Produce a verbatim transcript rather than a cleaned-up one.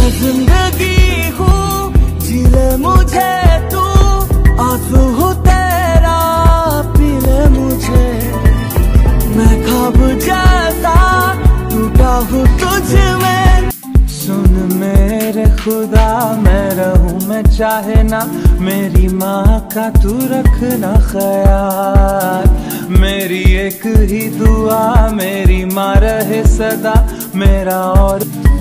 जिंदगी हूँ, जी ले मुझे तू, आंसू हूँ तेरा, पी ले मुझे। मैं ख्वाब जैसा टूटा हूँ तुझ में। सुन मेरे खुदा, मैं रहूँ मैं चाहे ना, मेरी माँ का तू रखना ख्याल। मेरी एक ही दुआ, मेरी माँ रहे सदा, मेरा और